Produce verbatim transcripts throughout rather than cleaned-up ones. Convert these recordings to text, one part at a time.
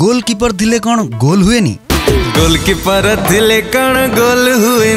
Goalkeeper थिले कौन goal हुएनी? Goalkeeper थिले कौन गोल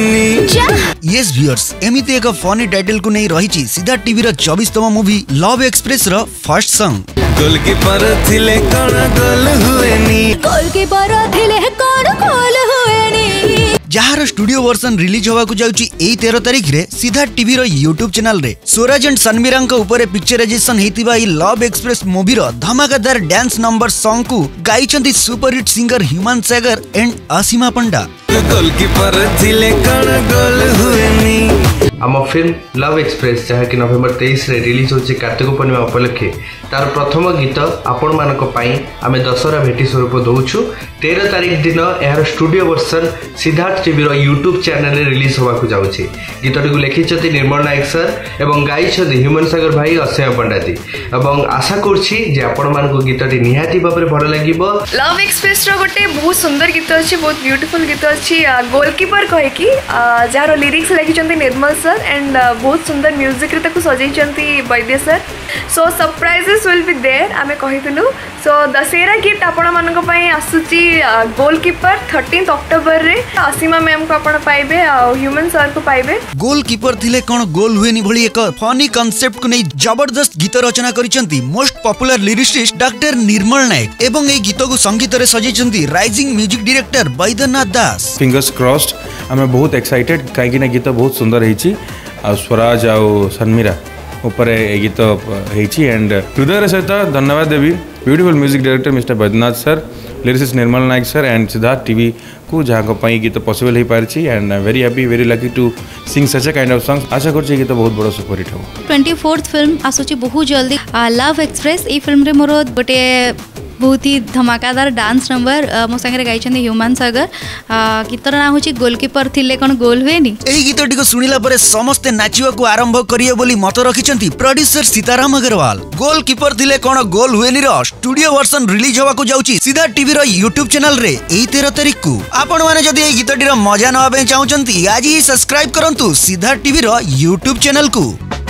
हुएनी? यस व्यूअर्स, एमिति एक फनी टाइटल को नहीं रही सीधा टीवी रो चौबीसतम मूवी लव एक्सप्रेस रो फर्स्ट सॉन्ग। गोलकीपर थिले कौन गोल हुएनी? गोलकीपर थिले कौन गोल हुएनी? जहार स्टूडियो वर्जन रिलीज होगा को जाउची एई तेरह तारिख रे सीधा टीवी रो यूट्यूब चैनल रे स्वराज एंड सनमीरा को ऊपर पिक्चराइजेशन हेतिबा ई लव एक्सप्रेस मूवी रो धमाकेदार डांस नंबर सॉन्ग को गाइचंती superhit singer Human Sagar and Asima Panda. Goalkeeper थिले कौन गोल हुएनी? आम फिल्म लव एक्सप्रेस जहाँ कि नवेम्बर तेईस रे रिलीज होची कार्तिक पूर्णिमा उपलक्षे तार प्रथम गीत आपण मानक पई आमे दशहरा भेटी स्वरूप दउछु। तेरह तारिख दिन यार स्टूडियो वर्जन सिद्धार्थ टीवी रो यूट्यूब चैनल रे रिलीज होगा को जाउची। गीतटी को लिखिछथि निर्मल नायक सर एवं गाइछथि ह्यूमन सागर भाई असीमा पंडा जी एवं आशा करछि जे आपण मानक गीतटी निहाती भाबरे भल लागिबो। लव एक्सप्रेस रो गोटे बहुत सुंदर गीत अछि, बहुत ब्यूटीफुल गीत अछि। गोलकीपर कहे कि जार लिरिक्स लिखिछथि निर्मल सर एंड बहुत सुंदर म्यूजिक रे ताको सजैछथि Baidya sir. So surprises will be there आमे कहितनु। सो दशहरा गिफ्ट आपण मानक पई आसुची गोलकीपर थर्टीन अक्टोबर रे असीमा मैम को आपण पाइबे आ ह्यूमन सर को पाइबे। गोलकीपर थिले कौन गोल हुएनी भली एक फनी कांसेप्ट को नहीं जबरदस्त गीत रचना करिसंती most popular lyricist doctor Nirmal Nayak एवं ए गीत को संगीत रे सजैछंती rising music director Baidyanath Das. Fingers crossed आमे बहुत एक्साइटेड काहे कि ना गीत बहुत सुंदर हेची आ स्वराज आ सनमीरा ऊपर ए गीत हेची एंड हृदय सहित धन्यवाद देवी beautiful music director mister Baidyanath sir, lyricist Nirmal Nayak sir and Siddharth TV को जहाँ को गीत पॉसिबल हो पारी and very happy very lucky to sing such a kind of song. आशा कर गीत बहुत बड़ा सुपरहिट हो। ट्वेंटी फोर्थ फिल्म आसुची बहुत जल्दी लव एक्सप्रेस। ए फिल्म रे मोर गोटे बहुत ही धमाकादार डांस नंबर मो संगे गाइछन ह्यूमन सागर। गीतर ना होची गोलकीपर थिले कौन गोल हुएनी। एही गीतटी को सुनिला परे समस्ते नाचिबा को आरंभ करिए बोली मत रखिछंती प्रोड्यूसर सीताराम अग्रवाल। गोलकीपर थिले कौन गोल हुएनी रो स्टूडियो वर्जन रिलीज होगा को जाउची सीधा टीवी रो यूट्यूब चैनल रे एई तेरह तारिख को। आपण माने जदी एही गीतटी रो मजा नबा चाहउचंती आज ही सब्सक्राइब करंतु सीधा टीवी रो यूट्यूब चैनल को।